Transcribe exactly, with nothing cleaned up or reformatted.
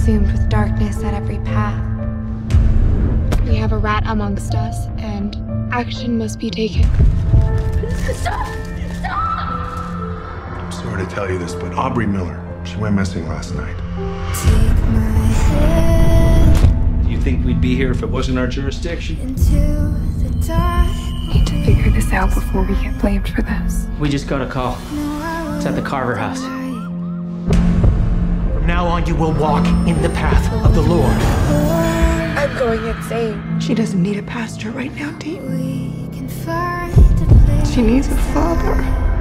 consumed with darkness at every path. We have a rat amongst us, and action must be taken. Stop! Stop! I'm sorry to tell you this, but Aubrey Miller, she went missing last night. Take my head Do you think we'd be here if it wasn't our jurisdiction? into the dark. We need to figure this out before we get blamed for this. We just got a call. It's at the Carver house. From now on, you will walk in the path of the Lord. I'm going insane. She doesn't need a pastor right now, Dean. We can find a place. She needs a father.